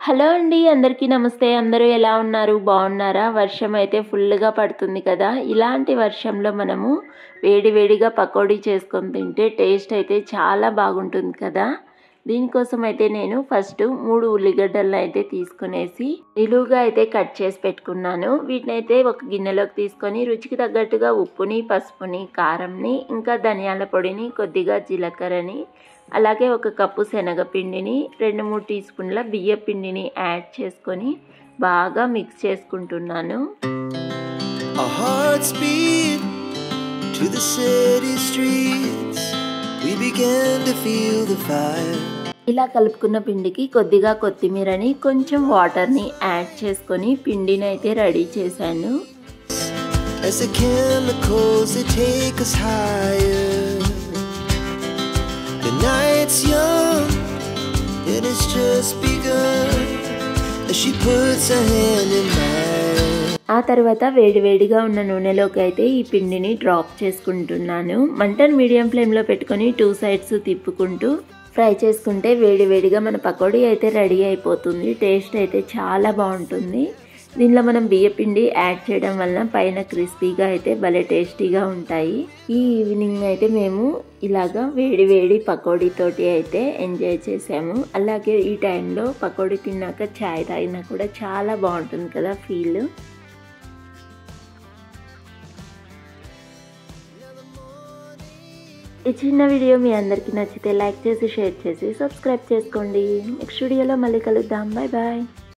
Hello అండి, అందరికీ నమస్తే. అందరూ ఎలా ఉన్నారు? బాగున్నారా? వర్షం అయితే ఫుల్గా పడుతుంది కదా. ఇలాంటి వర్షంలో మనము వేడివేడిగా పకోడీ చేసుకొని తింటే టేస్ట్ అయితే చాలా బాగుంటుంది కదా. దీనికోసం అయితే నేను ఫస్ట్ 3 ఉల్లిగడ్డలను అయితే తీసుకునేసి నిలువుగా అయితే కట్ చేసి పెట్టుకున్నాను. వీటిని అయితే ఒక గిన్నెలోకి తీసుకొని రుచికి తగ్గట్టుగా ఉప్పుని, పసుపుని, కారంని, ఇంకా ధనియాల పొడిని, కొద్దిగా జీలకర్రని, అలాగే 1 కప్పు శనగపిండిని, 2-3 టీ స్పూన్ల బియ్య పిండిని యాడ్ చేసుకొని బాగా మిక్స్ చేసుకుంటున్నాను. ఇలా కలుపుకున్న పిండికి కొద్దిగా కొత్తిమీరని, కొంచెం వాటర్ని యాడ్ చేసుకొని పిండిని అయితే రెడీ చేశాను. Night's young and it's just begun as she puts her hand in mine. ఆ తర్వాత వేడివేడిగా ఉన్న నూనెలోకి అయితే ఈ పిండిని డ్రాప్ చేసుకుంటున్నాను. మంటను మీడియం ఫ్లేమ్లో పెట్టుకొని 2 సైడ్స్ తిప్పుకుంటూ ఫ్రై చేసుకుంటే వేడివేడిగా మన పకోడీ అయితే రెడీ అయిపోతుంది. టేస్ట్ అయితే చాలా బాగుంటుంది. దీనిలో మనం బియ్యపిండి యాడ్ చేయడం వలన పైన క్రిస్పీగా అయితే భలే టేస్టీగా ఉంటాయి. ఈ ఈవినింగ్ అయితే మేము ఇలాగా వేడి పకోడీతోటి అయితే ఎంజాయ్ చేసాము. అలాగే ఈ టైంలో పకోడీ తిన్నాక చాయ్ తాగినా కూడా చాలా బాగుంటుంది కదా ఫీల్. ఈ చిన్న వీడియో మీ అందరికీ నచ్చితే లైక్ చేసి, షేర్ చేసి, సబ్స్క్రైబ్ చేసుకోండి. నెక్స్ట్ వీడియోలో మళ్ళీ కలుద్దాం. Bye bye.